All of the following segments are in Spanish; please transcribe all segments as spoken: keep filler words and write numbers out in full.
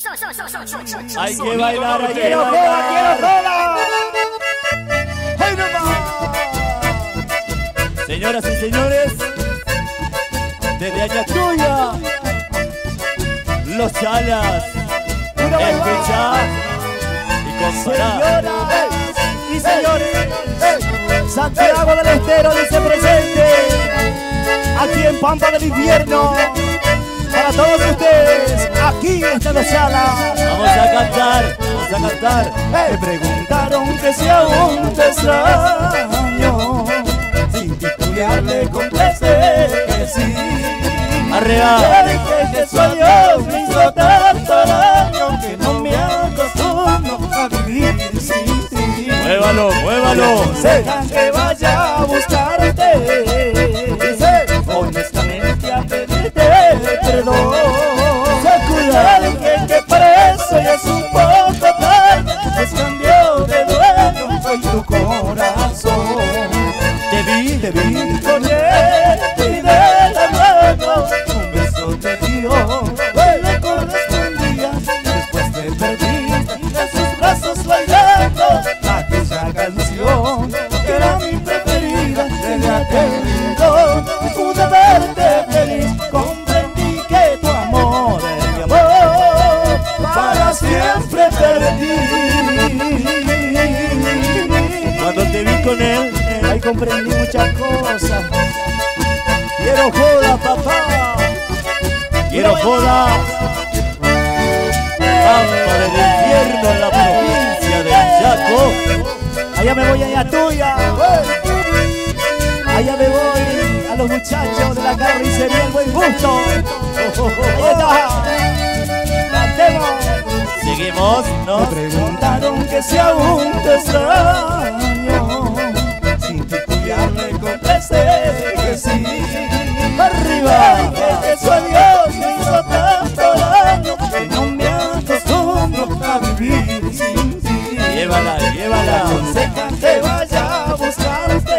Hay que bailar, hay que quiero joda, bailar. quiero joda. ¡Ay, no más! Señoras y señores, desde Ayatuya, los chalas, escucha y comparar. Señoras y señores, Santiago del Estero dice presente, aquí en Pampa del Infierno, para todos ustedes, aquí está los chalas. Vamos a cantar, vamos a cantar. Me preguntaron que si aún te extraño, sin titularle contesté que sí. Arriba. Le dije que sueño me hizo tanto daño que no me acostumbro a vivir sin ti. Muévalo, muévalo. Dejan que vaya a buscarte, honestamente a pedirte perdón. Le dije que para eso ya es un poco tarde, pues cambió de dueño hoy tu corazón. Te vi, Te vi con él y de la mano un beso te dio, le correspondía. Después te perdiste en sus brazos bailando aquella canción que era mi preferida. Desde aquel rincón pude verte feliz, comprendí que tu amor es mi amor, para siempre perdí. cuando te vi con él, Ahí comprendí muchas cosas. Quiero joda, papá. quiero joda. Pampa del Infierno en la provincia del Chaco. Allá me voy, allá tuya. Allá me voy a los muchachos de la carnicería El Buen Gusto. Ahí está. Cantemos. Seguimos, Me ¿no? preguntaron que si aún te extraño, sin titubear le contesté que sí. Arriba, que su adiós me hizo tanto daño que no me acostumbro a vivir sin ti. Llévala, llévala. Aconsejan que vaya a buscarte,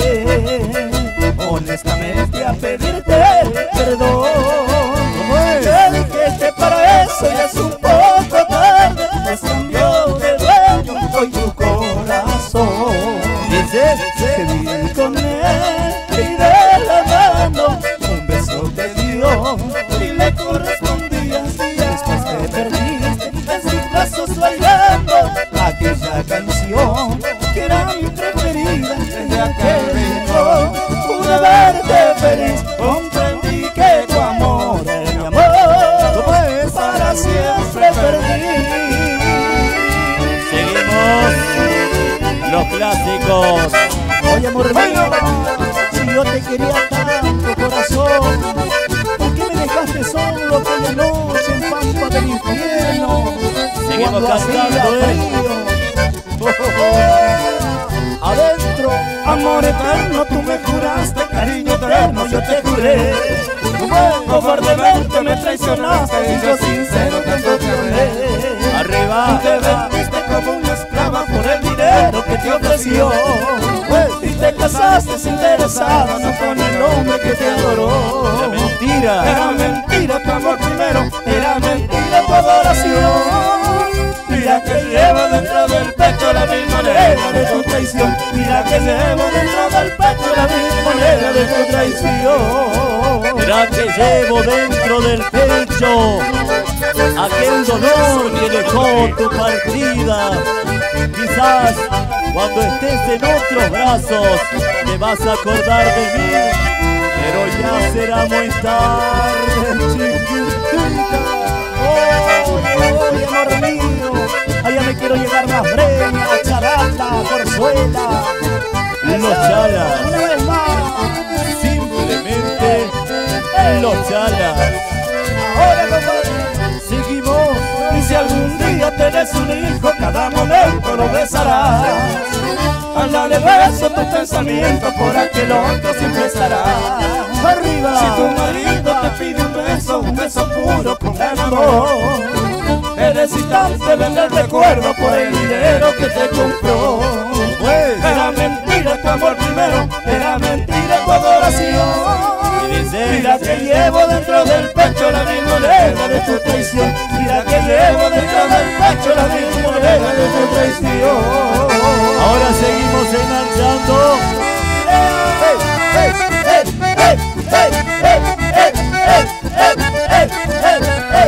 honestamente a pedirte perdón. Le dije que para eso ya es un poco tarde, pues cambió de dueño hoy tu corazón. Dice, Te vi con él y de la mano un beso te dio y le correspondías. Después te perdiste en sus brazos bailando aquella canción que era mi preferida. Desde aquel rincón pude verte feliz, comprendí que tu amor es mi amor, para siempre perdí. seguimos. Los clásicos. Oye, amor mío, si yo te quería tanto, corazón, ¿por qué me dejaste solo aquella noche en Pampa del Infierno? Seguimos Cuando hacía cantando, ¿eh? frío. Adentro, amor eterno, tú me juraste, cariño eterno, yo te juré. Cobardemente me traicionaste y yo sincero te perdoné. Arriba. Te vendiste como una esclava por el dinero que te ofreció, y te casaste interesada, no con el hombre que te adoró. Era mentira. Era mentira tu amor primero, era mentira tu adoración. Mira que llevo dentro del pecho la misma moneda de tu traición. Mira que llevo dentro del pecho la misma moneda de tu traición. Mira que llevo dentro del pecho aquel dolor que dejó tu partida. Quizás cuando estés en otros brazos te vas a acordar de mí, pero ya será muy tarde, chiquitita. Oye, oye, amor mío, allá me quiero llevar más breña, charata, corzuela. Los chalas, Una vez más, simplemente los chalas. ahora compadre. Seguimos. Y si algún día tenés un hijo, cada momento lo besarás. Ándale, beso tu pensamiento, por aquel otro siempre estará. Arriba. Si tu marido te pide un beso, un beso puro con gran amor, eres instante vende el recuerdo por el dinero que te compró. Era mentira tu amor primero, era mentira tu adoración. Y dice, Mira que llevo dentro del pecho la misma moneda de tu traición. Mira que llevo dentro del pecho la misma moneda de tu traición. Ahora seguimos enganchando. ¡Hey, hey, hey, hey, hey, hey, hey, hey, hey, hey, hey,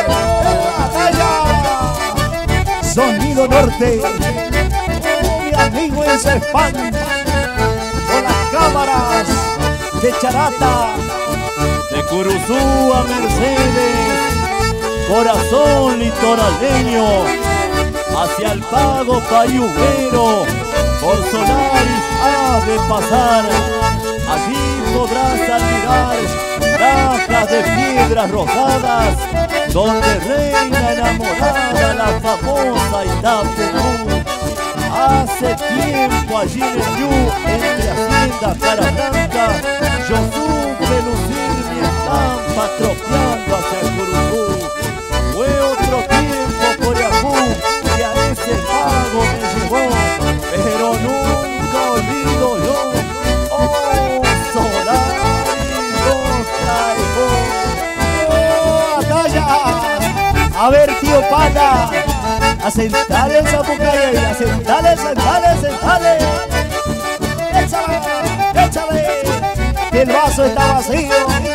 hey! Sonido Norte, mi amigo ese fan, con las cámaras de Charata, de Curuzú a Mercedes, corazón litoraleño, hacia el Pago Payuguero, por Solaris ha de pasar. Allí podrás admirar cajas de piedras rosadas, donde reina enamorada la famosa Itapecú. Hace tiempo allí en el Yu, entre Hacienda Cara Blanca, yo supe lucir mi estampa tropeando hacia el Curuzú. Fue otro tiempo por Yahú que a ese pago me llevó, pero nunca olvido yo, oh Solaris nos traigo. ¡Oh, Ataya! A ver, tío Pata, a sentar en Zapucay, a sentarle, sentarle, sentarle. Échale, échale, que el vaso está vacío.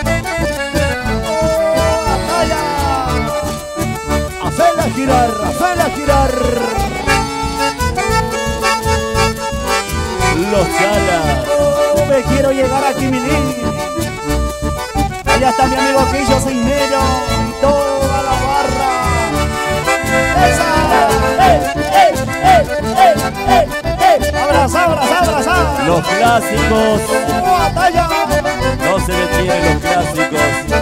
¡Oh, Ataya! Hacela girar, hacela girar. Los Chalas. Oh, me quiero llegar a Quimilín. Allá está mi amigo Quillo Cisnero y toda la barra. ¡Esa! ¡Eh, eh, eh, eh, eh, eh! ¡Abraza, abraza, abraza! Los clásicos, ¡Oh, Ataya! no se detienen los clásicos.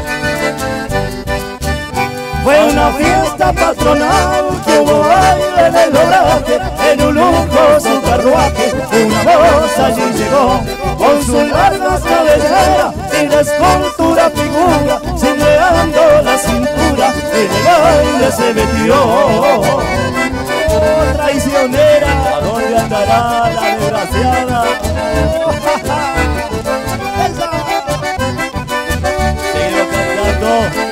Fue una fiesta patronal que hubo baile en el obraje, en un lujoso carruaje, una voz allí llegó, con su larga cabellera y la escultura figura, cimbreando la cintura, y en el baile se metió. Oh, traicionera, ¿A dónde andará la desgraciada? esa. Sigo cantando.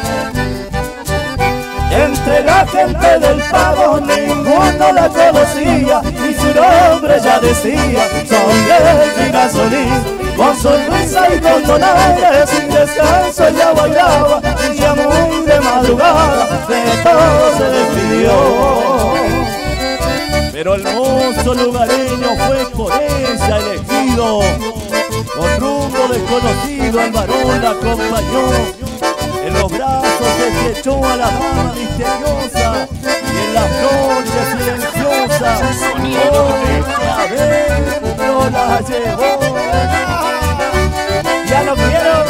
Entre la gente del Pago ninguno la conocía y su nombre ya decía: soy de Gasolín. Con sonrisa y con donaire sin descanso ella bailaba y ya muy de madrugada de todo se despidió. Pero el mozo lugareño fue por ella elegido, con rumbo desconocido el varón la acompañó. En los brazos se echó a la dama misteriosa y en las noches silenciosas, oh, adentro la llevó. Ya no quiero,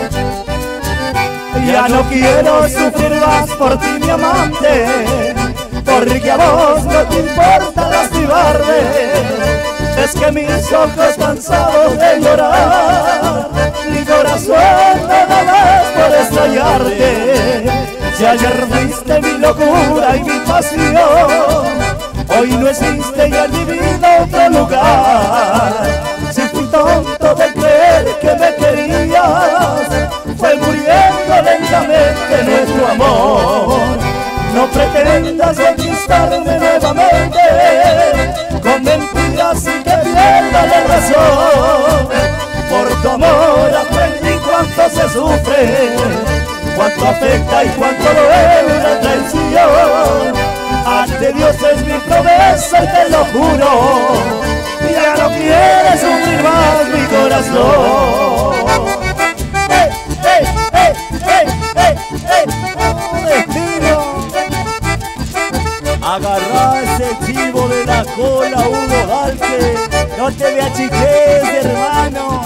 ya no quiero sufrir más por ti, mi amante, porque a vos no te importa lastimarme. Es que mis ojos cansados de llorar, mi corazón nada más por extrañarte. Si ayer fuiste mi locura y mi pasión, hoy no existe ya en mi vida otro lugar. Si fui tonto de creer que me querías, fue muriendo lentamente nuestro amor. No pretendas conquistarme nuevamente con mentiras y que pierda la razón. Por tu amor aprendí cuánto se sufre, cuánto afecta y cuánto duele la traición. Ante Dios es mi promesa y te lo juro, ya no quiere sufrir más mi corazón. ¡Hey, hey, hey, hey, hey, hey! ¡Oh, destino! Agarrá ese chivo de la cola, Hugo Galque. No te me achiques, hermano.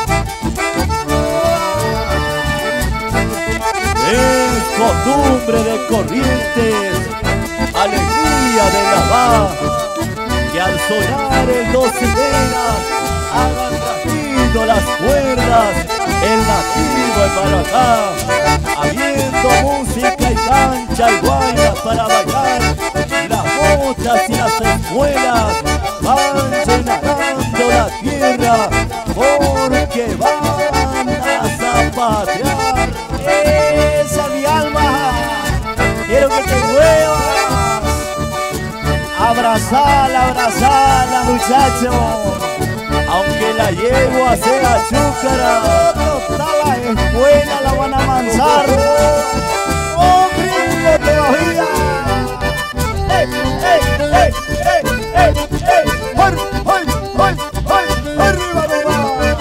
Es costumbre de Corrientes, alegría de la va, que al sonar el dos sirenas hagan rajido las cuerdas, el latido en Maracá, habiendo música y cancha y guayas para bailar, las botas y las espuelas van llenando la tierra, porque van a zapatear. Abrazala, abrazala, muchacho. Aunque la yegua sea chúcara, Toda la escuela la van a avanzar. ¡Oh, gringo todavía! ¡Ey, ey, ey, ey, ey, ey! ¡Ay, ay, ay, ay! ¡Arriba nomás!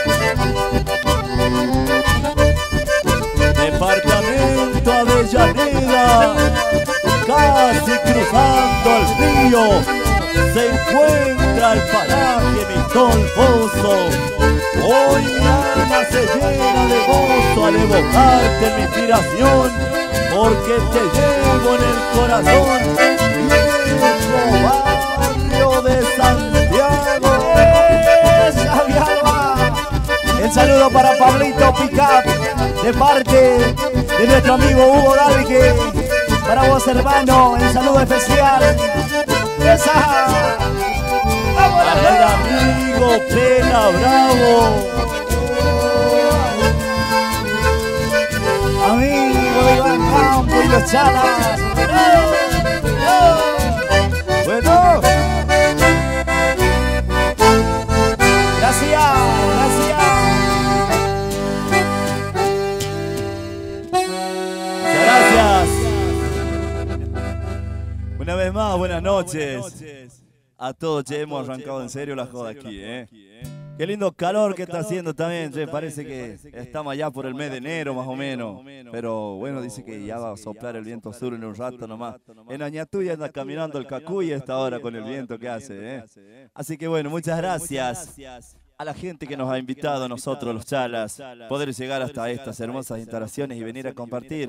Departamento Avellaneda, casi cruzando el río, se encuentra el paraje Mistolfoso. Hoy mi alma se llena de gozo al evocarte en mi inspiración, porque te llevo en el corazón, viejo barrio de Santiago. ¡Esa vialba! El saludo para Pablito Pickup, de parte de nuestro amigo Hugo Dalgue. Para vos, hermano, el saludo especial. ¡Esa! Para el amigo Pena Bravo, amigo de Iván Campo y los Chalas. bueno, Gracias, gracias. muchas gracias. Una vez más, buenas noches a todos. Che, hemos arrancado en serio la joda aquí, ¿eh? Qué lindo calor que está haciendo también, che. Parece que estamos allá por el mes de enero más o menos. Pero bueno, dice que ya va a soplar el viento sur en un rato nomás. En Añatuya anda caminando el Cacuy a esta hora con el viento que hace, ¿eh? Así que bueno, muchas gracias a la gente que nos ha invitado a nosotros, los Chalas, poder llegar hasta estas hermosas instalaciones y venir a compartir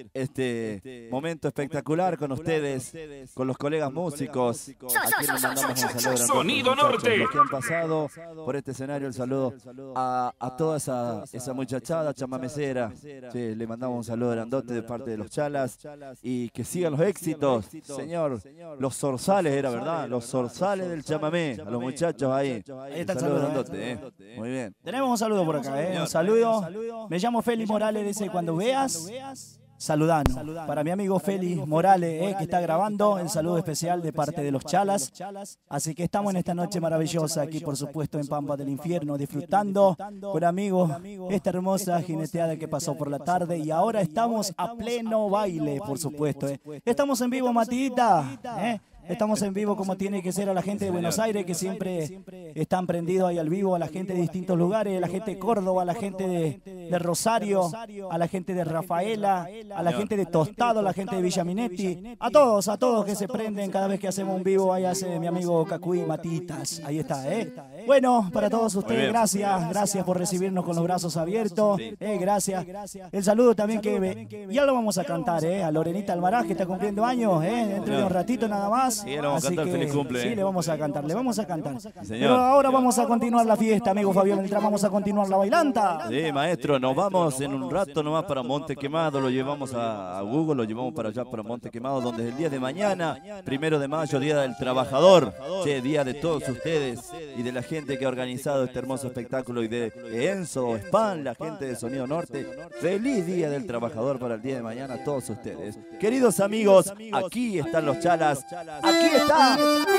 este momento espectacular con ustedes, con los colegas músicos. A quienes mandamos un saludo. Sonido Norte. Los que han pasado por este escenario, el saludo a, a toda esa, esa muchachada chamamecera. Sí, le mandamos un saludo grandote de parte de los Chalas y que sigan los éxitos, señor. Los zorzales era, ¿verdad? Los zorzales del chamamé, a los muchachos ahí. Ahí está el saludo saludo, grandote. Eh. Muy bien. Tenemos un saludo por acá, ¿eh? Un saludo. Me llamo Félix Morales, dice, cuando veas, saludanos. Para mi amigo Félix Morales, ¿eh? Que está grabando, el saludo especial de parte de los Chalas. Así que estamos en esta noche maravillosa aquí, por supuesto, en Pampa del Infierno, disfrutando con amigos esta hermosa jineteada que pasó por la tarde. Y ahora estamos a pleno baile, por supuesto, ¿eh? Estamos en vivo, Matidita, ¿eh? Estamos en vivo como tiene que ser, a la gente de Buenos Aires que siempre están prendidos ahí al vivo, a la gente de distintos lugares, a la gente de Córdoba, a la gente de, de Rosario, a la gente de Rafaela, a la gente de Tostado, a la gente de Villa Minetti, a todos, a todos que se prenden cada vez que hacemos un vivo. Ahí hace mi amigo Cacuy Matitas, ahí está, ¿eh? Bueno, para todos ustedes, gracias, gracias por recibirnos con los brazos abiertos, eh, gracias. El saludo también que ya lo vamos a cantar, ¿eh? A Lorenita Almaraz, que está cumpliendo años, ¿eh? Dentro de un ratito nada más. Sí, le vamos a Así cantar que, feliz cumple. sí, le vamos a cantar, le vamos a cantar. Sí, Pero ahora vamos a continuar la fiesta, amigo Fabián Beltrán, vamos a continuar la bailanta. Sí, maestro, nos vamos en un rato nomás para Monte Quemado, lo llevamos a, a Google, lo llevamos para allá, para Monte Quemado, donde es el día de mañana, primero de mayo, Día del Trabajador, sí, día de todos ustedes y de la gente que ha organizado este hermoso espectáculo y de Enzo, Span, la gente de Sonido Norte. Feliz Día del Trabajador para el día de mañana a todos ustedes. Queridos amigos, aquí están los Chalas, aquí está.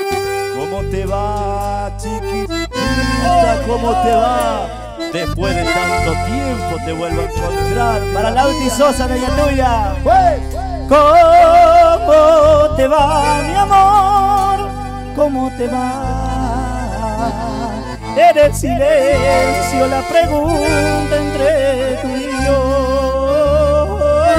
¿Cómo te va, chiquitita? ¿Cómo te va? Después de tanto tiempo te vuelvo a encontrar. Para Lauti Sosa de Yatuya. ¿Cómo te va, mi amor? ¿Cómo te va? En el silencio la pregunta entre tú y yo.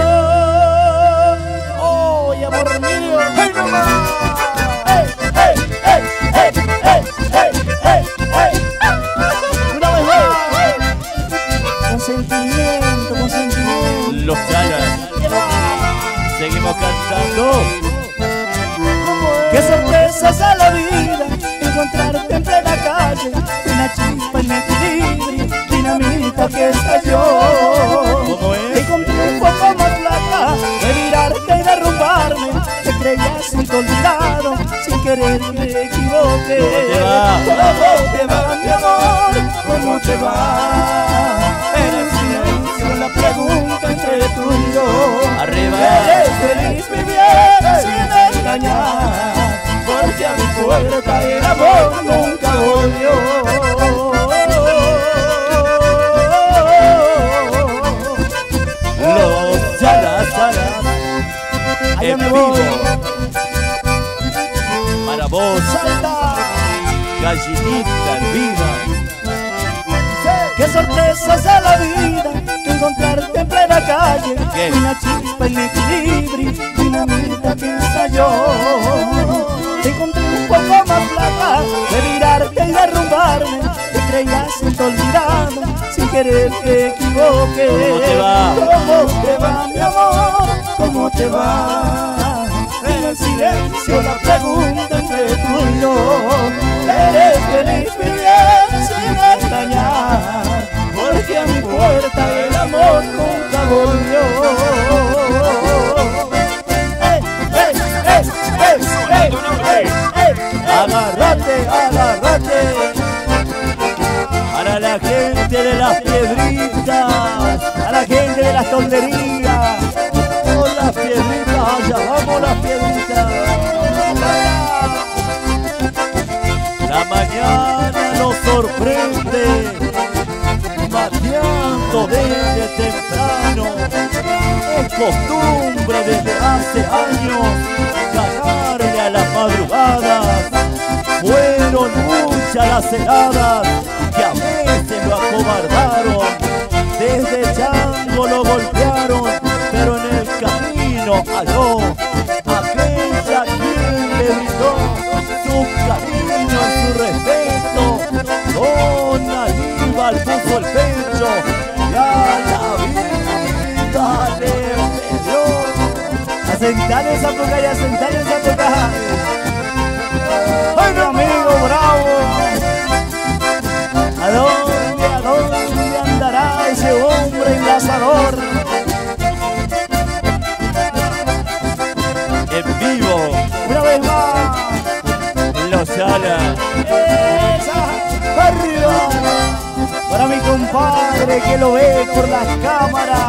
¡Oh, amor mío! ¡Hey, mamá! ¡Hey, hey, hey, hey, hey, hey, hey, hey! ¡Una vez más! Con sentimiento, con sentimiento. Los Chalas, seguimos cantando. ¡Qué sorpresas a la vida! Encontrarte en plena calle, una chispa en mi equilibrio, dinamita que estalló. ¿Cómo es? Encontré un poco más flaca, de mirarte y derrumbarme. Te creías olvidado, sin querer me equivoqué. ¿Cómo te va? ¿Cómo te va, mi amor? ¿Cómo te va? En el silencio la pregunta entre tú y yo. Arriba. ¿Eres feliz, mi bien, sin engañar? Porque a mí Para vos, Salta. gallinita hervida. Qué sorpresas de la vida encontrarte en plena calle. ¿Qué? Una chispa en equilibrio, dinamita que estalló. Te encontré un poco más flaca de mirarte y derrumbarme. Te creías en te olvidado, sin querer te equivoqué. ¿Cómo te va? ¿Cómo te va, mi amor? ¿Cómo te va? En el silencio la pregunta entre tú y yo. Eres feliz mi bien sin extrañar, porque a mi puerta el amor nunca volvió. ¡Ey, ey, ey, ey, ey, ey, ey! Agárrate, agárrate. Para la gente de las piedritas, A la gente de las tonterías. oh, las piedritas, allá vamos las piedritas. La mañana nos sorprende, mateando desde temprano. Es costumbre desde hace años ganarle a las madrugadas. Fueron muchas las heladas que a veces lo acobardaron. Desde Chango lo golpearon, pero en el camino halló aquella quien le brindó su cariño y su respeto. Don Aníbal puso el pecho y a la vida le pidió. A sentar esa boca y a sentar esa boca. ¡Ay, mi amigo bravo! ¿A dónde, a dónde andará ese hombre enlazador? En vivo, Una vez más. Los Ala. ¡Esa! ¡Arriba! Para mi compadre que lo ve por las cámaras.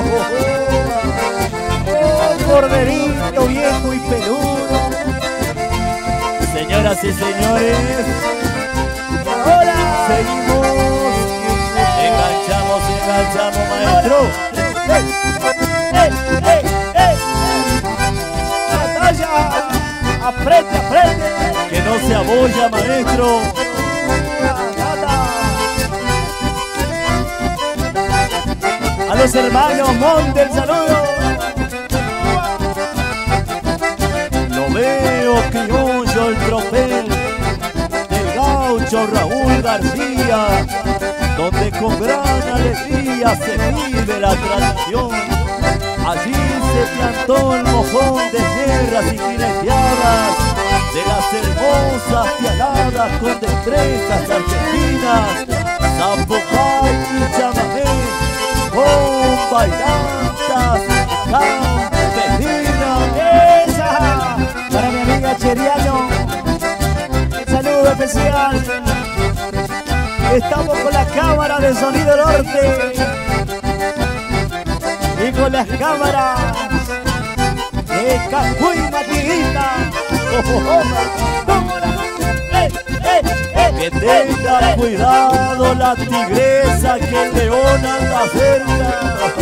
¡Oh, corderito viejo y peludo! Señoras y señores, ¡Hola! seguimos. Enganchamos, enganchamos, maestro. ¡Ey! ¡Ey! ¡Ey! ¡Ey! ¡Batalla! ¡Aprete, aprete! Que no se abolla, maestro. A los hermanos Monte el saludo. Lo veo criollo el tropel del gaucho Raúl García, donde con gran alegría se vive la tradición. Allí se plantó el mojón de tierras y jineteadas de las hermosas pialadas con destrezas argentinas, zapucay y chamamé, con bailantas campesinas. ¡Esa! Para mi amiga Cheriano, un saludo especial. Estamos con la cámara de Sonido Norte y con las cámaras de Cacuy Matiguita. Que tenga cuidado la tigresa, que el león anda cerca.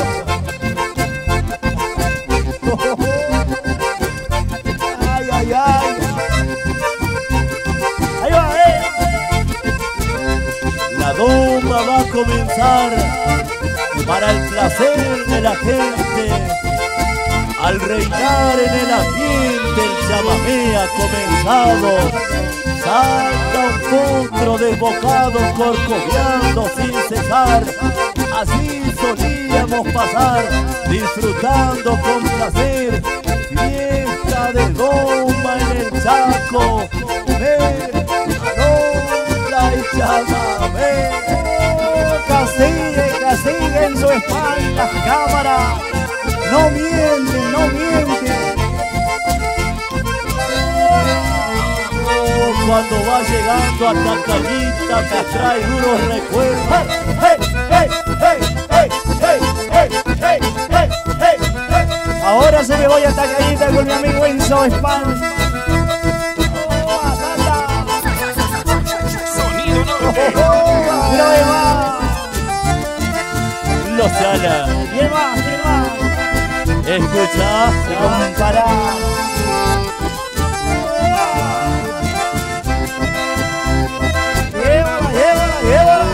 Ay, ay, ay. Ahí va, eh. La doma va a comenzar para el placer de la gente. Al reinar en el ambiente el chamamé ha comenzado. Salta un potro desbocado corcoveando sin cesar. Así solíamos pasar, disfrutando con placer. Fiesta de doma en el Chaco, me alondra y chamamé. Castigue, castigue en su espalda, cámara. No miente, no miente. Oh, cuando va llegando a Tacayita me trae duros recuerdos. ¡Hey, hey, hey, hey, hey, hey, hey, hey, hey, hey! Ahora se me voy a Tacayita con mi amigo Enzo Spam. Sonido Norte. Una vez más. Los Ala. Y el más, y el más. Escucha, compará. Llévala, llévala, llévala.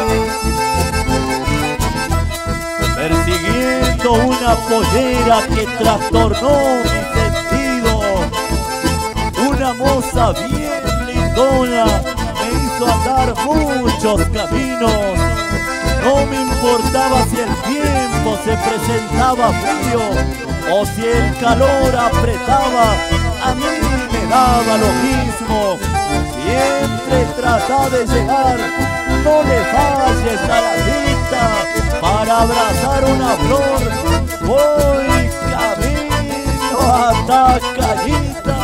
persiguiendo una pollera que trastornó mi sentido. Una moza bien lindona me hizo andar muchos caminos. No me importaba si el tiempo se presentaba frío o si el calor apretaba, a mí me daba lo mismo. Siempre trata de llegar, no le falles a la cita. Para abrazar una flor voy camino a Tacayita.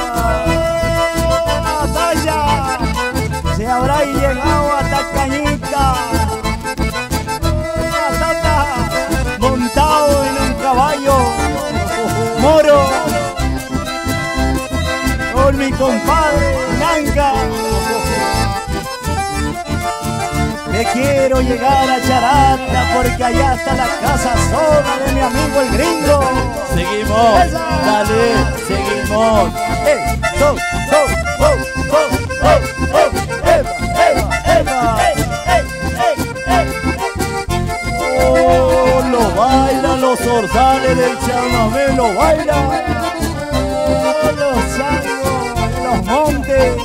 ¡Batalla! Se habrá llegado a Tacañita. Montado en un caballo moro con mi compadre Nanga, que quiero llegar a Charata porque allá está la casa sola de mi amigo el gringo. Seguimos, ¡Esa! dale, seguimos. ¡Eh! ¡Oh! ¡Oh! ¡Oh! ¡Oh! ¡Oh! ¡Oh! ¡Eva! ¡Eva! ¡Eva! Oh, lo bailan los orzales del chamamé, lo bailan. Oh, los changos, los montes,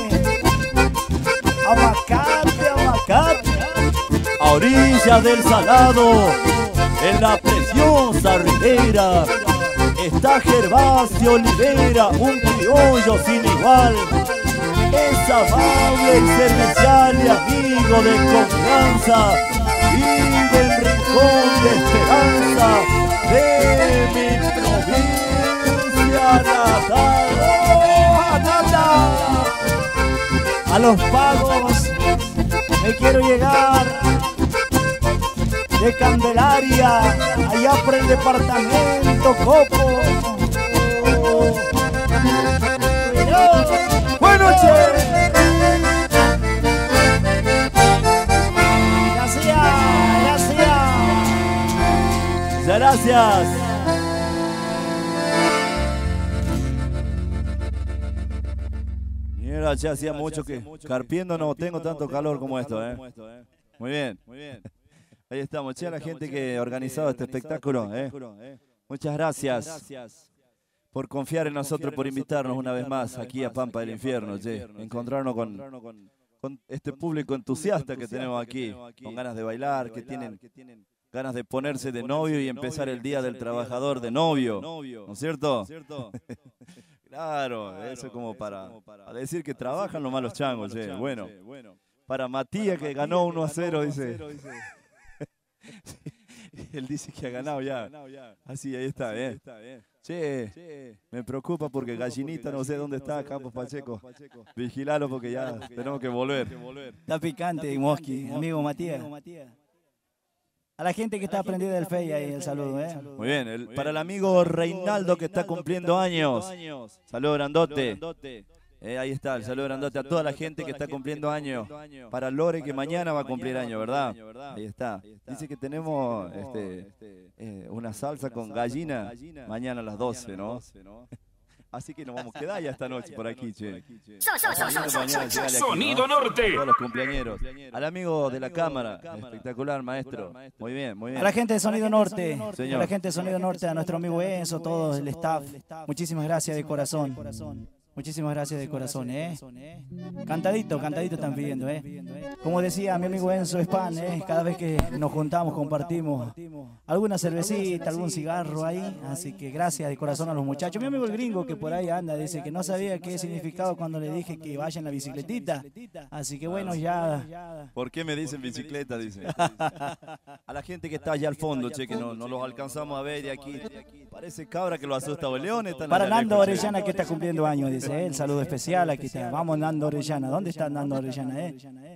abacate, abacate. A orillas del Salado, en la preciosa ribera, está Gervasio Olivera, un criollo sin igual. Es amable y servicial y amigo de confianza. Vive en rincón de esperanza de mi provincia natal. ¡Oh, Atata! A los pagos me quiero llegar de Candelaria, allá por el departamento Copo. Oh. Buenas noches. Gracias, gracias. Muchas gracias. Mira, ya hacía mucho que carpiendo no tengo tanto calor como esto, ¿eh? Muy bien. Ahí estamos, che, a la gente que ha organizado este espectáculo, ¿eh? Muchas gracias por confiar en nosotros, por invitarnos una vez más aquí a Pampa del Infierno, che. Encontrarnos con, con este público entusiasta que tenemos aquí, con ganas de bailar, que tienen ganas de ponerse de novio y empezar el Día del Trabajador de novio, ¿no es cierto? Claro, eso es como para, para decir que trabajan los malos changos, che. Bueno, para Matías que ganó uno a cero, dice. Él dice que ha ganado ya. Así, ahí está, bien. Che, me preocupa porque Gallinita no sé dónde está, Campos Pacheco. Vigilalo porque ya tenemos que volver. Está picante, Mosqui, amigo Matías. A la gente que está aprendida del F E I ahí, el saludo, ¿eh? Muy bien, el, para el amigo Reinaldo que está cumpliendo años. Saludo grandote. Eh, ahí está, el saludo grandote a toda la gente que está cumpliendo años. Para Lore que mañana va a cumplir años, ¿verdad? Ahí está. Dice que tenemos este, eh, una salsa con gallina mañana a las doce, ¿no? Así que nos vamos a quedar ya esta noche por aquí, che. Sonido Norte. Todos los cumpleañeros. Al amigo de la cámara, espectacular, maestro. Muy bien, muy bien. A la gente de Sonido Norte, Señor. a la gente de Sonido Norte, a nuestro amigo Enzo, todo el staff. Muchísimas gracias de corazón. Muchísimas gracias de corazón, ¿eh? Cantadito, cantadito están pidiendo, ¿eh? Como decía mi amigo Enzo Span, ¿eh? Cada vez que nos juntamos, compartimos alguna cervecita, algún cigarro ahí. Así que gracias de corazón a los muchachos. Mi amigo el gringo que por ahí anda, dice que no sabía qué significaba cuando le dije que vaya en la bicicletita. Así que bueno, ya... ¿Por qué me dicen bicicleta? Dice. A la gente que está allá al fondo, che, que no, no los alcanzamos a ver de aquí. Parece cabra que lo asusta o leones. Para Nando Orellana que está cumpliendo años, dice. El saludo especial, aquí está. Vamos, Nando Orellana. ¿Dónde está Nando Orellana? ¿Eh? ¿Eh?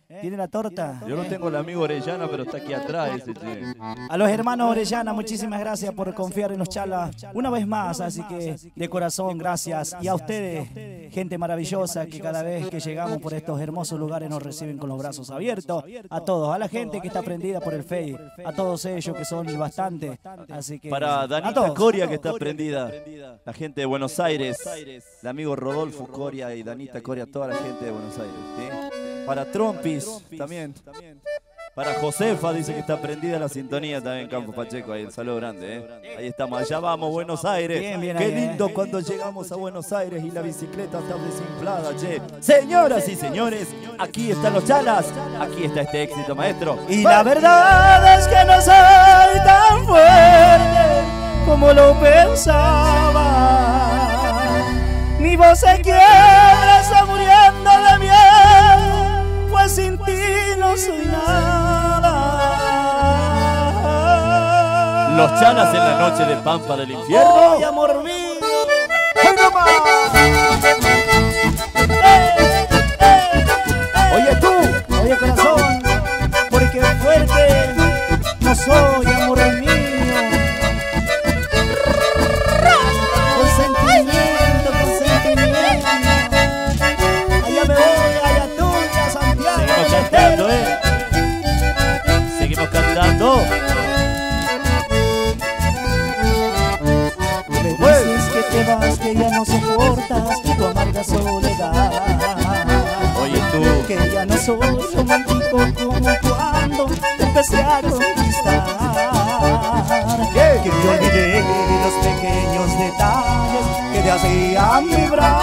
Tiene la torta. Yo no tengo el amigo Orellana, pero está aquí atrás ese, che. A los hermanos Orellana, muchísimas gracias por confiar en los Chalas una vez más, así que de corazón gracias. Y a ustedes, gente maravillosa que cada vez que llegamos por estos hermosos lugares nos reciben con los brazos abiertos. A todos, a la gente que está prendida por el Face, a todos ellos que son bastantes. Así que para Danita Coria que está prendida, la gente de Buenos Aires, el amigo Rodolfo Coria y Danita Coria, toda la gente de Buenos Aires, ¿sí? Para Trompis también. Para Josefa, dice que está prendida la sintonía también, Campo Pacheco, ahí, un saludo grande, ¿eh? Ahí estamos, allá vamos, Buenos Aires. Bien, bien, qué ahí, lindo eh. cuando llegamos a Buenos Aires y la bicicleta está desinflada, che. Señoras y señores, aquí están los Chalas, aquí está este éxito, maestro. Y la verdad es que no soy tan fuerte como lo pensaba. Mi voz se quiebra, está muriendo de miedo, pues sin ti no soy nada. Los Chalas en la noche de Pampa del Infierno. ¡Oh, amor mío! ¡Ay, no más! ¡Eh, eh, eh! Oye tú, oye corazón, porque fuerte no soy, amor mío. Consentimiento, consentimiento. Allá me voy, allá tú, a Santiago. Seguimos cantando, ¿eh? Seguimos cantando. Me dices que te vas, que ya no soportas tu amarga soledad. Oye tú, que ya no soy romántico como cuando te empecé a conquistar. ¿Qué? Que te olvidé de los pequeños detalles que te hacían vibrar,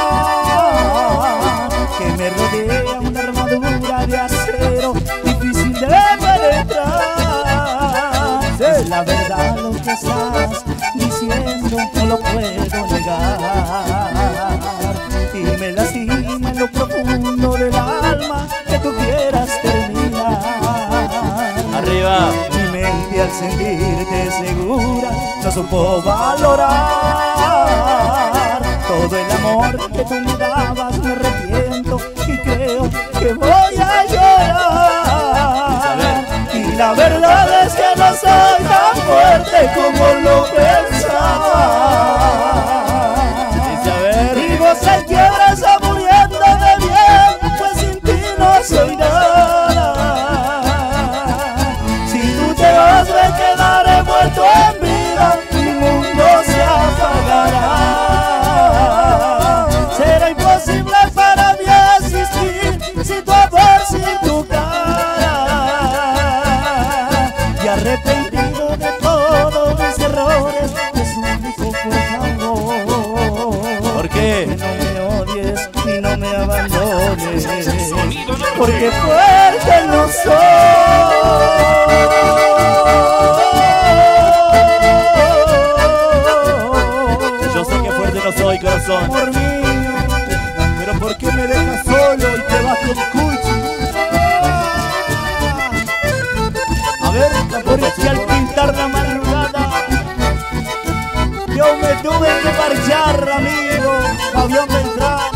que me rodea una armadura de acero difícil de penetrar. Sí. La verdad lo que estás diciendo no lo puedo negar, y me lastima en lo profundo del alma que tú quieras terminar. arriba. Mi mente al sentirte segura no supo valorar todo el amor que tú me dabas. Me arrepiento y creo que voy a llorar, y la verdad es que no soy tan fuerte como lo pensaba. Mi voz se quiebra, está muriendo de bien, pues sin ti no soy nada. Si tú te vas me quedaré muerto en vida, mi mundo se apagará. Será imposible para mí existir sin tu amor, sin tu cara. Y arrepentido de todos mis errores, te suplico por favor, ¿Por qué? que no me odies y no me abandones, porque fuerte no soy. Yo sé que fuerte no soy, corazón. Amor mío, pero ¿por qué me dejas solo y te vas con Cuchi? A ver, porque al pintar la madrugada yo me tuve que marchar, amigo, Fabián Beltrán.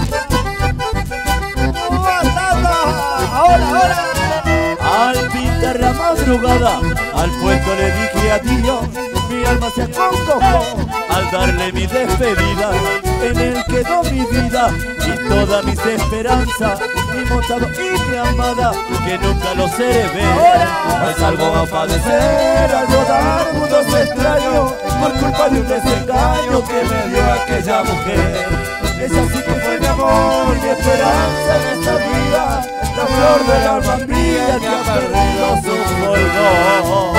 Ahora, ahora. Al pintar la madrugada, al puesto le dije adiós. Mi alma se acongojó al darle mi despedida. En él quedó mi vida y todas mis esperanzas, mi montado y mi amada, que nunca lo seré ver. Hoy salgo a padecer al rodar mundos extraños por culpa de un desengaño que me dio aquella mujer. Es así que fue mi amor y esperanza en esta vida, la flor del alma mía que ha perdido su color.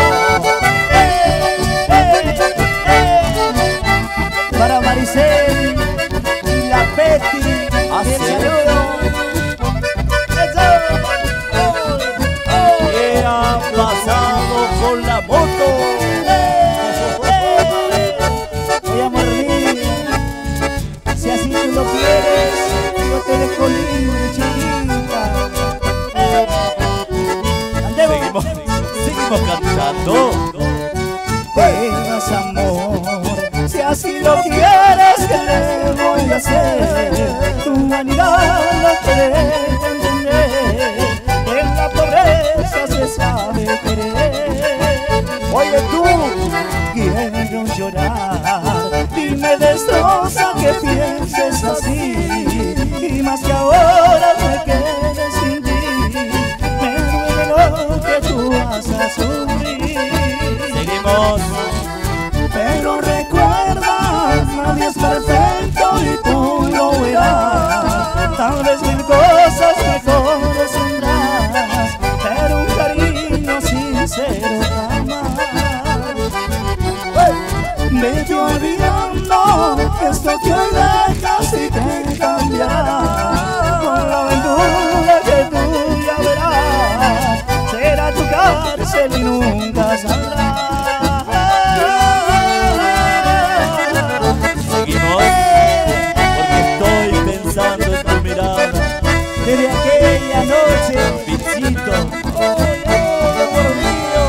Para Maricel y la Betty, Así el es. saludo. ¿Qué ha pasado con la moto? Oye, amor mío, si así tú lo quieres, yo te dejo libre, chiquita. Andemos. Seguimos, seguimos cantando. Vengas, amor, si así lo quieres, ¿qué le voy a hacer? Tu humanidad no te deja entender. En la que tú quiero llorar y me destroza que pienses así, y más que ahora me quedes sin ti, me duele lo que tú vas a sufrir. Seguimos. Pero recuerda, nadie es perfecto y tú lo verás. Tal vez mil cosas mejores tendrás, pero un cariño sincero jamás. Vete olvidando esto que hoy dejas y te cambiará. Con la aventura que tú ya verás, será tu cárcel y nunca saldrás. Seguimos, porque estoy pensando en tu mirada. Desde aquella noche, Pichito, oh, oh, amor mío.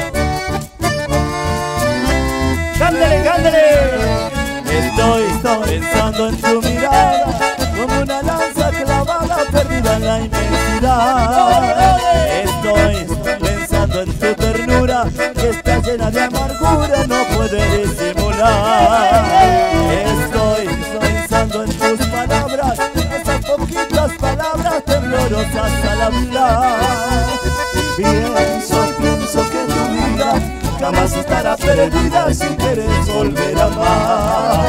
Cándale, cándale. estoy pensando en tu mirada, como una lanza clavada perdida en la inmensidad. Estoy pensando en tu ternura, que está llena de amargura, no puede disimular. Estoy pensando en tus palabras, esas poquitas palabras temblorosas al hablar. Pienso, pienso que tu vida jamás estará perdida si quieres volver a amar.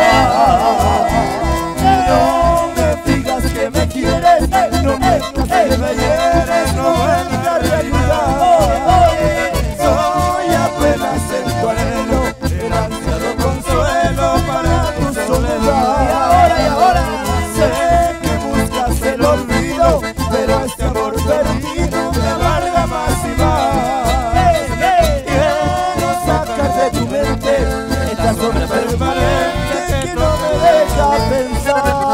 No me digas que me quieres, no me digas que me quieres, no me digas realidad. Soy apenas en tu anhelo, el ansiado consuelo para tu soledad. Y ahora, y ahora, sé que buscas el olvido, pero este amor perdido me amarga más y más. Quiero sacar de tu mente esta sombra permanente que no me deja pensar.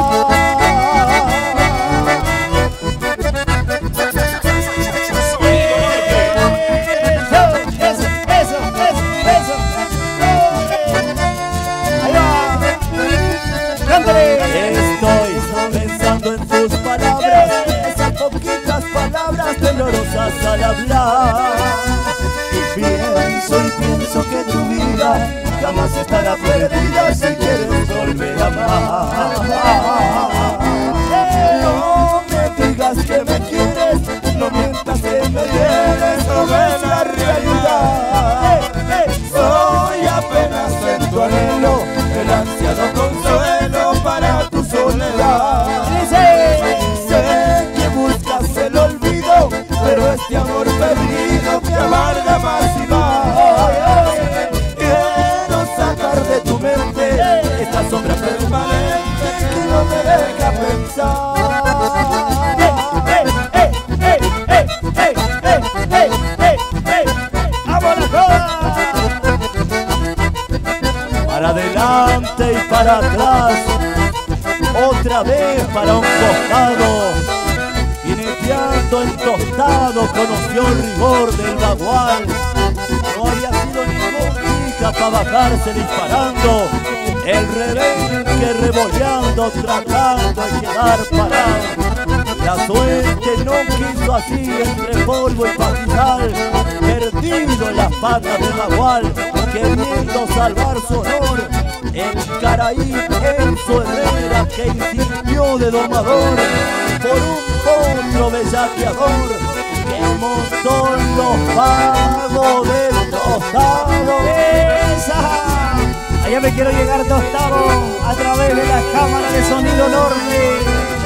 eso, eso, eso, eso. Ahí va. Cándale. Estoy pensando en tus palabras, esas poquitas palabras temblorosas al hablar. Y pienso y pienso que tu vida jamás estará perdida si quieres volver a amar. No me digas que me quieres, no mientas que me quieres, no ves la realidad. Soy apenas en tu anhelo, el ansiado consuelo para tu soledad. Sé que buscas el olvido, pero este amor perdido te amarga más y más. Quiero sacar de tu mente esta sombra permanente que no me deja pensar. Para adelante y para atrás, otra vez para un costado, jineteando el tostado, conoció el rigor del bagual. No había sido ningún hija para bajarse disparando, el rebenque rebolleando, tratando de quedar parado. La suerte no quiso así, entre polvo y pastizal, perdido en las patas del bagual, queriendo salvar su honor. El Caraí Enzo Herrera, que insistió de domador por un potro bellaqueador que montó en los pagos del tostado. ¡Esa! Allá me quiero llegar, tostado, a través de la cámara de sonido norte.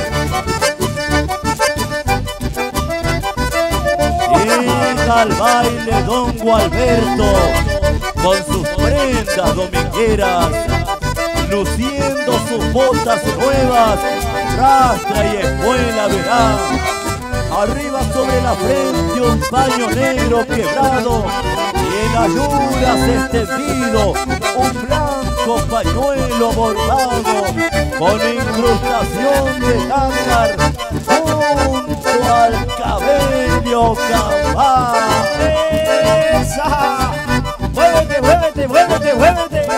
Llega al baile don Gualberto con sus prendas domingueras, luciendo sus botas nuevas, rastra y espuela verá. Arriba sobre la frente un paño negro quebrado y en ayudas extendido un blanco pañuelo bordado con incrustación de nácar junto al cabello cabal. ¡Esa! ¡Muévete, muévete, muévete, muévete!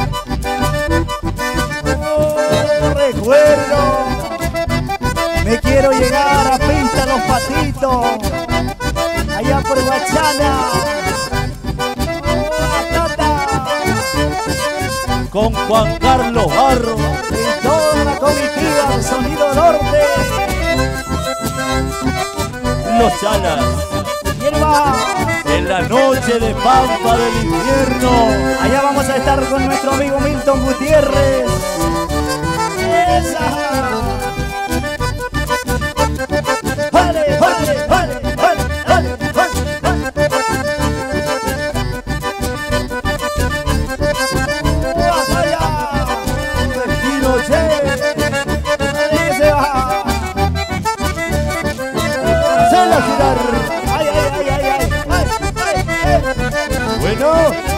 Oh, recuerdo, me quiero llegar a Pinta Los Patitos, allá por Guachana. con Juan Carlos Barro y toda la comitiva de Sonido Norte. Los Chalas. ¿Quién va? En la noche de Pampa del Invierno. Allá vamos a estar con nuestro amigo Milton Gutiérrez. ¡Esa! ¡Vale, vale, vale, vale, vale, vale! ¡Vaya! ¡Destino Che! ¡Dale que se va! ¡Hacela girar! ¡Ay, ay, ay, ay, ay! ¡Ay, ay, ay! Bueno.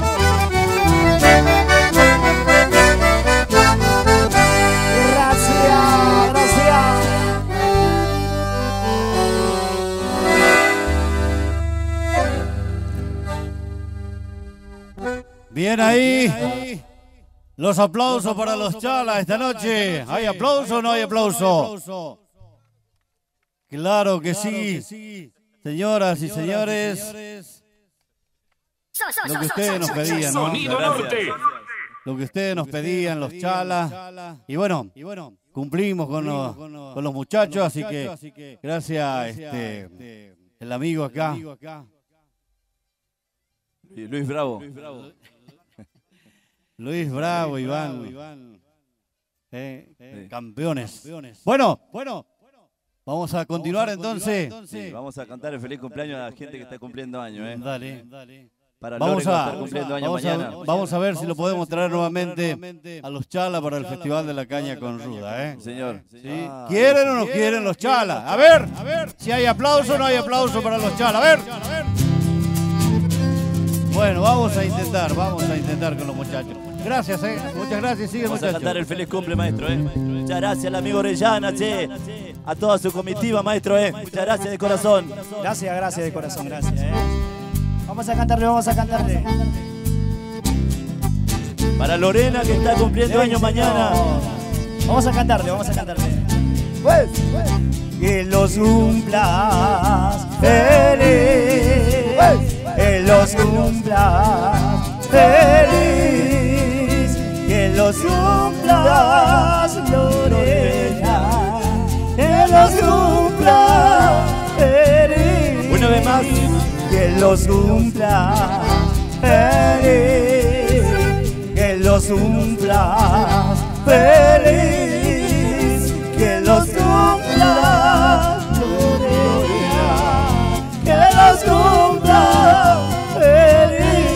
Bien ahí, los aplausos para los Chalas esta noche. ¿Hay aplauso o no hay aplauso? Claro que sí, señoras y señores. Lo que ustedes nos pedían, ¿no? Lo que ustedes nos pedían, los Chalas. Y bueno, cumplimos con los, con los muchachos, así que gracias este, el amigo acá. Luis Bravo. Luis Bravo, Iván. Eh, eh, campeones. Bueno, bueno. Vamos a continuar entonces. Sí, vamos a cantar el feliz cumpleaños a la gente que está cumpliendo años. ¿eh? Dale. Para vamos, Lore, a, estar cumpliendo años vamos, mañana. a, vamos a ver si lo podemos traer nuevamente a los Chalas para el Festival de la Caña con Ruda. ¿eh? Señor. ¿Sí? ¿Quieren o no quieren los Chalas? A ver, a ver. Si hay aplauso o no hay aplauso para los Chalas. A ver. Bueno, vamos a intentar, vamos a intentar con los muchachos. Gracias, eh. Muchas gracias, sigue Vamos muchachos. a cantar el feliz cumple, maestro, eh. Muchas gracias al amigo Orellana, che. A toda su comitiva, maestro, eh. Muchas gracias de corazón. Gracias, gracias de corazón, gracias, eh. Vamos a cantarle, vamos a cantarle. Para Lorena, que está cumpliendo años mañana. Vamos a cantarle, vamos a cantarle. Pues, pues. Que los cumplas feliz, que los cumplas feliz, que los cumplas Lorena, que los cumplas feliz. Una vez más. Que los cumplas feliz, que los cumplas feliz, que los cumplas Lorena, que los cumplas feliz.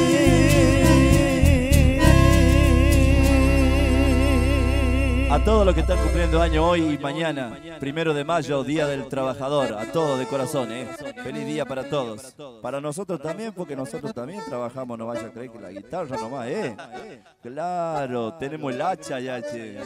A todos los que están cumpliendo años hoy y mañana, primero de mayo, Día del Trabajador, a todos de corazón, ¿eh? Feliz día para todos. Para nosotros también, porque nosotros también trabajamos, no vaya a creer que la guitarra nomás, ¿eh? Claro, tenemos el hacha ya, che.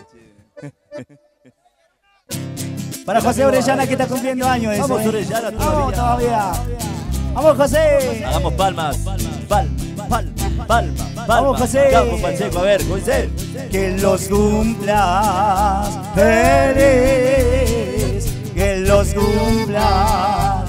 Para José Orellana, que está cumpliendo años. Ese. Vamos, Orellana, todavía. Vamos todavía. Vamos, José. Hagamos palmas. Palma, palma, palma, palma. Vamos, José. Campo Pacheco, a ver, José. Que los cumplas feliz, que los cumplas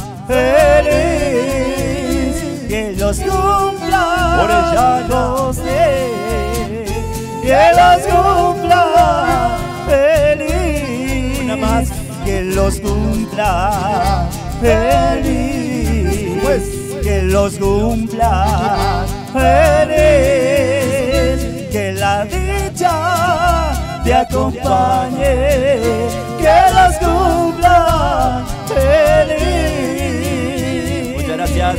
feliz, que los cumplas Orellana. José, que los cumplas feliz. Una más. Que los cumpla feliz, pues que los cumpla feliz, que la dicha te acompañe, que los cumpla feliz. Muchas gracias.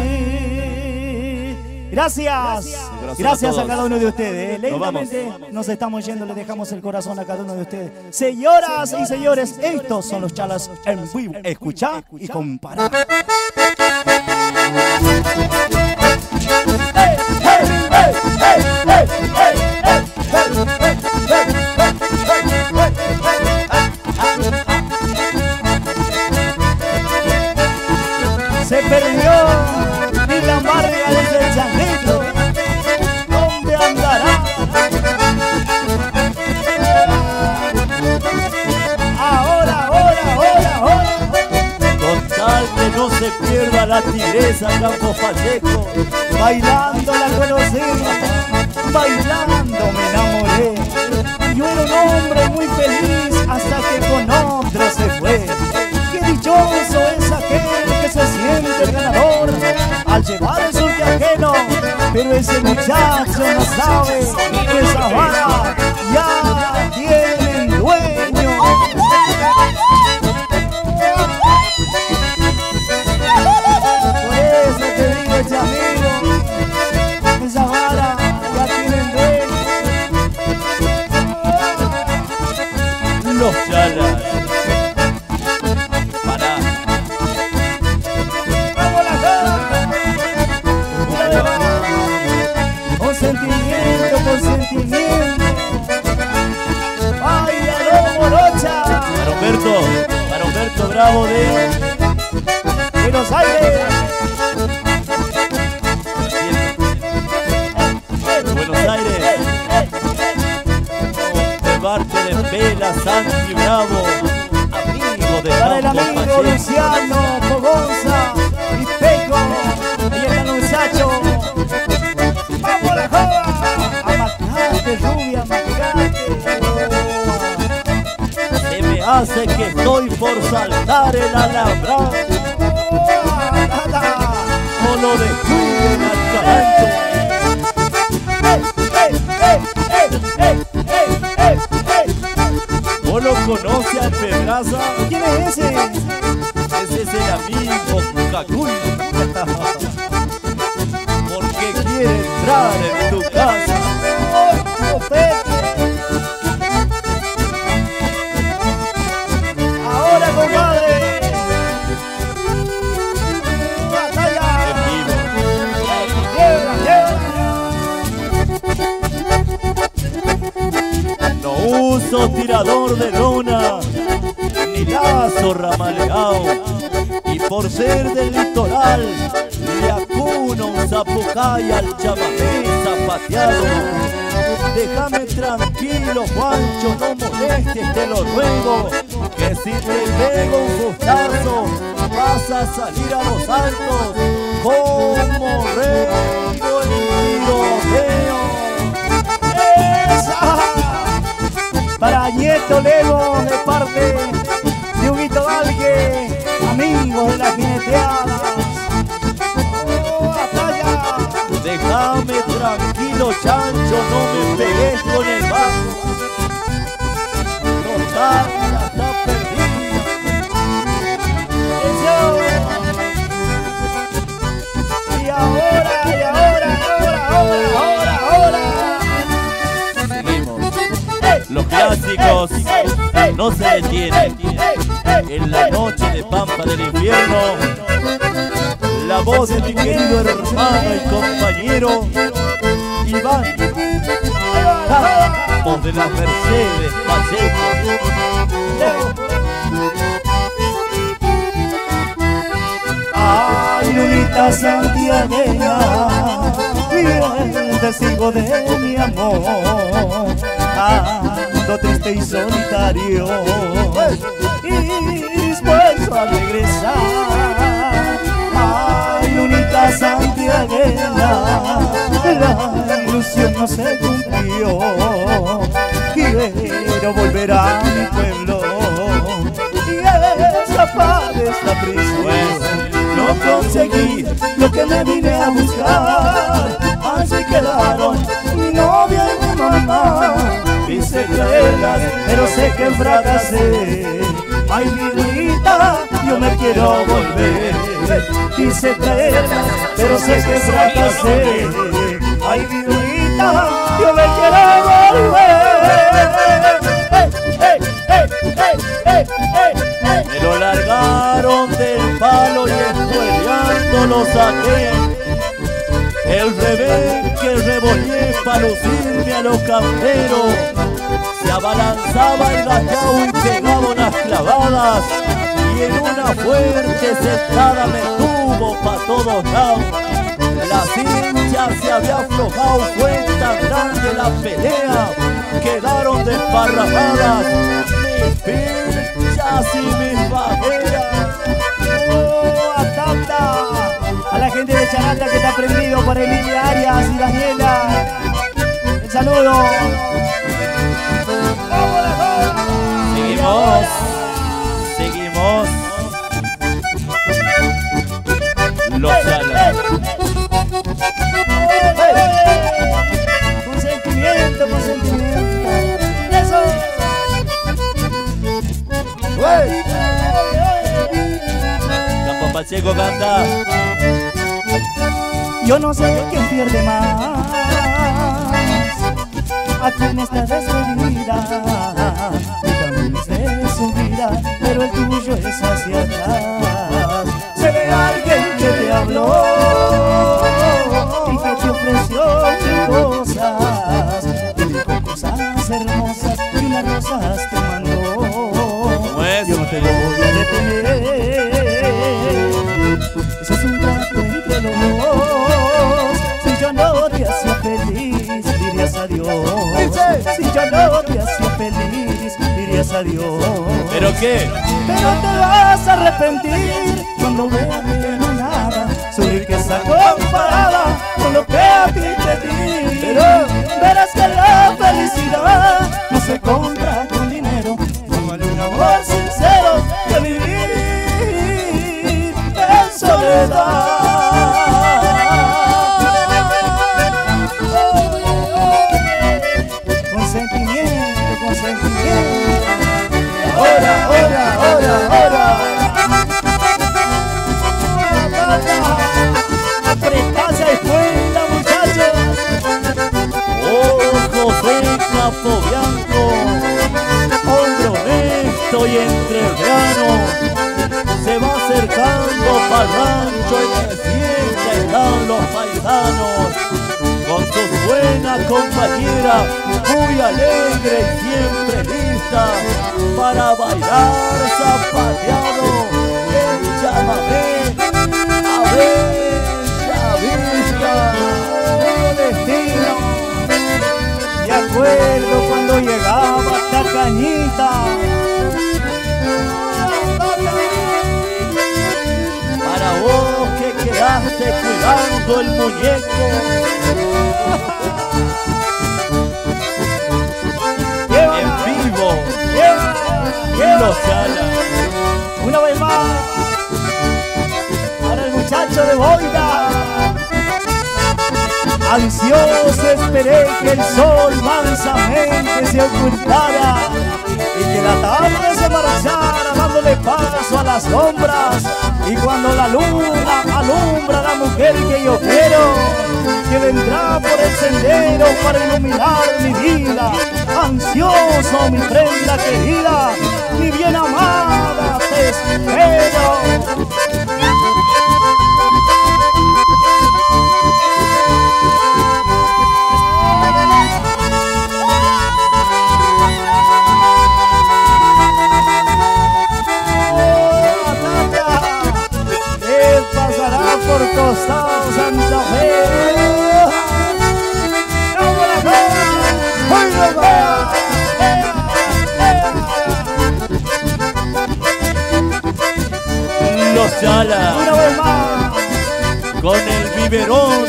Gracias. Gracias a, a cada uno de ustedes. Nos Lentamente vamos. nos estamos yendo, le dejamos el corazón a cada uno de ustedes. Señoras y señores, estos son los Chalas en vivo. Escuchá y compará. ¡Hey, hey, hey, hey, hey, hey, hey! Se perdió y la marga desde el changuito. ¿Dónde andará? Ahora, ahora, ahora, ahora. Con tal que no se pierda la tigresa Campo Pacheco. Bailando la conocida, bailando me enamoré. Yo era un hombre muy feliz hasta que con otro se fue. Qué dichoso es aquel que se siente ganador al llevar el surque ajeno, pero ese muchacho no sabe que esa vara ya tiene dueño. Por eso te digo, Chamilo, esa vara ya tiene dueño. Los chalas. Para. ¡Vamos la cara! Con sentimiento, con sentimiento. ¡Ay, aló, morocha! Para Humberto, para Humberto Bravo de Buenos Aires. Buenos Aires. De parte de Vela, Santi Bravo, amigo de Para el Banco amigo Pacheco. Luciano, Fogonza y Peco. Ahí está el muchacho. ¡Vamos la joda! Amacate, rubia, amacate. Se me hace que estoy por saltar el alambrado. No lo descuiden al carancho. ¿Vos lo conoces al Pedraza? ¿Quién es ese? Ese es el amigo Cacuy. Porque quiere entrar en tu casa. Ahora, compadre. Batalla. En vivo. Quiebra, quiebra. No uso tirador de lona, ni lazo ramaleado. Y por ser del litoral, le acuno un zapucay al chamamé zapateado. Déjame tranquilo, Juancho, no molestes, te lo ruego, que si te pego un gustazo, vas a salir a los altos como rey el tiroteo. ¡Esa! Para Nieto Lego, de parte de Huguito Valgue, amigos de las jineteadas. ¡Oh, batalla! Déjame tranquilo, chancho, no me pegues con el bajo. Total, ya está perdida. ¡Eso! Y ahora, y ahora, ahora, ahora, ahora, ahora. Seguimos. Los clásicos no se detienen. En la noche de Pampa del Infierno, la voz de mi querido hermano y compañero Iván Campos de las Mercedes Pacheco. Ay, lunita santiagueña, fiel testigo de mi amor, ando triste y solitario y dispuesto a regresar. Ay, lunita santiagueña, la ilusión no se cumplió, quiero volver a mi pueblo y escapar de esta prisión. No conseguí lo que me vine a buscar, así quedaron mi novia y mi mamá. Quise traerlas, pero sé que fracasé. Ay, vidrita, yo me quiero volver. Quise traerlas, pero sé que fracasé. Ay, vidrita, yo me quiero volver. Me lo largaron del palo y escueleando lo saqué. El revés que revolé para lucirme a los camperos, se abalanzaba el gachao y pegaba unas clavadas, y en una fuerte sentada me tuvo pa' todos lados. La cincha se había aflojado, fue tan grande la pelea, quedaron desparramadas mis pinchas y mis bajeras. Oh, atata a la gente de Charata que está prendido por Emilia Arias y Daniela. saludo. Seguimos, seguimos. Los Chala. Con sentimiento, con sentimiento. Eso. Campo Pacheco canta. Yo no sé quién pierde más aquí en esta despedida. Mi camino es de subida, pero el tuyo es hacia atrás. Se ve alguien que te habló y que te ofreció mil cosas, te dijo cosas hermosas y unas rosas te mandó. ¿Cómo es? Yo no te voy a detener. Eso es un trato entre los dos. Si yo no te hacía feliz, dirías adiós. Si yo no te hacía feliz, dirías adiós. ¿Pero qué? Pero te vas a arrepentir cuando veas que no nada su riqueza comparada con lo que a ti te di. Pero verás que la felicidad no se compra con dinero. No vale un amor sincero que vivir en soledad. Con sentimiento, con sentimiento. Ahora, ahora, ahora, ahora. Apretarse escuela, muchachos. Ojo de Capo Bianco, hombre honesto y entrerriano, se va acercando pa'l rancho y de fiesta están los paisanos, con su buena compañera, muy alegre y siempre lista para bailar zapateado el chamamé, a bella vista. Destino, me acuerdo cuando llegaba esta cañita. Para vos que quedaste cuidando el muñeco, en vivo, en Los Chala. Una vez más, para el muchacho de Boida. Ansioso esperé que el sol mansamente se ocultara y que la tarde se marchara dándole paso a las sombras. Y cuando la luna alumbra a la mujer que yo quiero, que vendrá por el sendero para iluminar mi vida, ansioso mi prenda querida, mi bien amada, te espero. Por costado Santa Fe. Los Chala, Una vez más, con el biberón.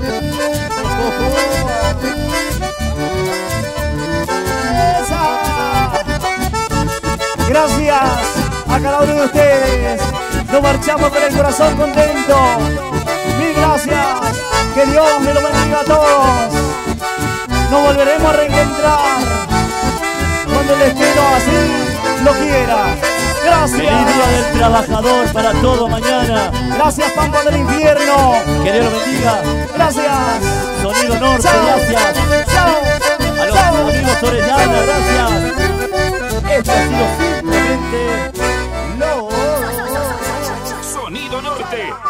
gracias a cada uno de ustedes. Nos marchamos con el corazón contento. Mil gracias. Que Dios me lo bendiga a todos. Nos volveremos a reencontrar cuando el destino así lo quiera. Gracias. Feliz Día del Trabajador para todo mañana. Gracias, Pampa del Infierno. Que Dios lo bendiga. Gracias. Sonido Norte, Chao. gracias. Chao. A los Chao. amigos Orellana, gracias. Esto ha sido simplemente lo... Sonido Norte.